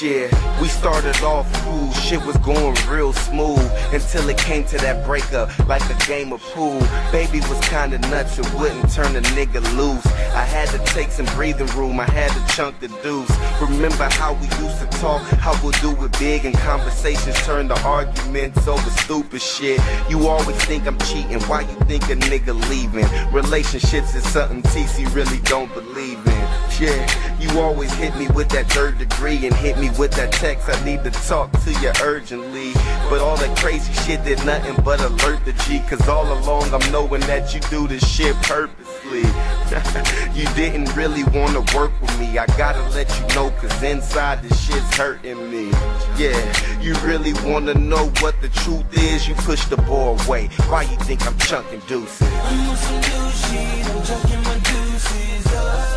Shit, we started off cool, shit was going real smooth until it came to that breakup, like a game of pool. Baby was kinda nuts, it wouldn't turn a nigga loose. I had to take some breathing room, I had to chunk the deuce. Remember how we used to talk, how we'll do it big, and conversations turn to arguments over stupid shit. You always think I'm cheating, why you think a nigga leaving? Relationships is something TC really don't believe in. Yeah, you always hit me with that third degree and hit me with that text, I need to talk to you urgently. But all that crazy shit did nothing but alert the G, cause all along I'm knowing that you do this shit purposely. You didn't really wanna work with me, I gotta let you know, cause inside this shit's hurting me. Yeah, you really wanna know what the truth is, you push the ball away. Why you think I'm chunking deuces? I'm on some new shit, I'm chunking my deuces up.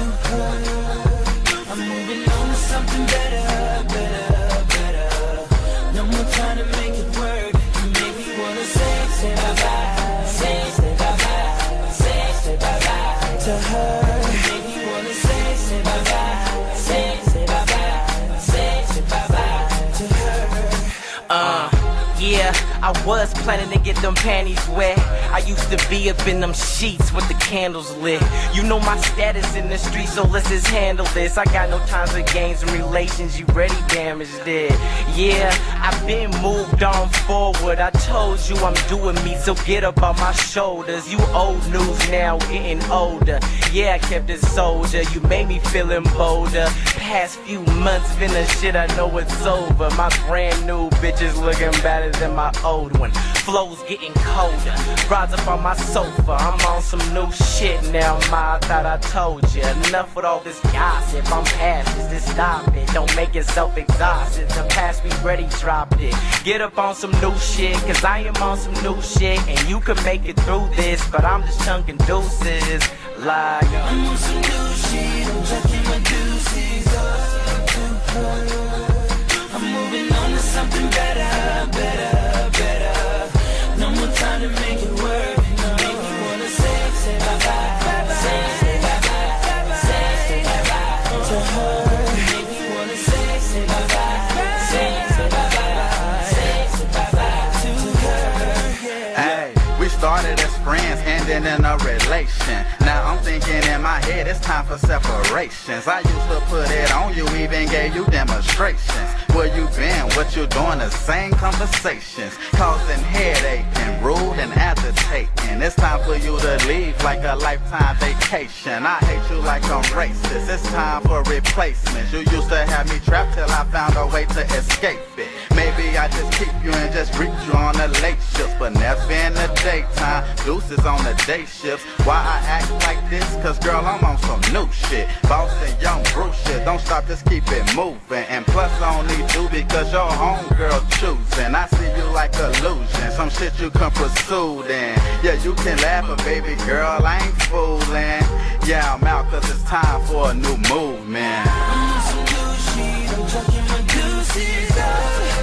I'm moving on to something better, better, better. No more trying to make it work. You make me wanna say bye-bye, say bye-bye, say bye-bye to her. You make me wanna say bye-bye, say bye-bye, say bye-bye to her. Yeah, I was planning to get them panties wet. I used to be up in them sheets with the candles lit. You know my status in the street, so let's just handle this. I got no time for games and relations, you ready damaged it. Yeah, I've been moved on forward. I told you I'm doing me, so get up on my shoulders. You old news now, getting older. Yeah, I kept it soldier, you made me feeling bolder. Past few months been a shit, I know it's over. My brand new bitches looking better than my old one. Flow's getting colder, rides up on my sofa. I'm on some new shit now, ma, I thought I told you. Enough with all this gossip, I'm past this, just stop it. Don't make yourself exhausted, the past we ready dropped it. Get up on some new shit, cause I am on some new shit. And you can make it through this, but I'm just chunking deuces. Like I'm on some new shit, I'm chunking my deuces up to her. I'm moving on to something better, better, better. No more time to make it work. You make me wanna say bye-bye, say bye-bye, say bye-bye to her. You make me wanna say bye-bye, say bye-bye, say bye-bye to her. Hey, we started as friends, ending in a relation. Now I'm thinking in my head it's time for separations. I used to put it on you, even gave you demonstrations. Where you been, what you doing, the same conversations. Causing headache and rude and agitating. It's time for you to leave like a lifetime vacation. I hate you like I'm racist, it's time for replacements. You used to have me trapped till I found a way to escape it. Maybe I just keep you and just reach you on the late shifts, but never in the daytime. Deuces on the day shifts. Why I act like this? Cause girl, I'm on some new shit. Boss and young Bruce shit. Don't stop, just keep it moving. And plus I only do because your homegirl choosing. I see you like illusion, some shit you can pursue then. Yeah, you can laugh, but baby girl, I ain't fooling. Yeah, I'm out cause it's time for a new movement. I'm on some new shit, I'm chunking my deuces up.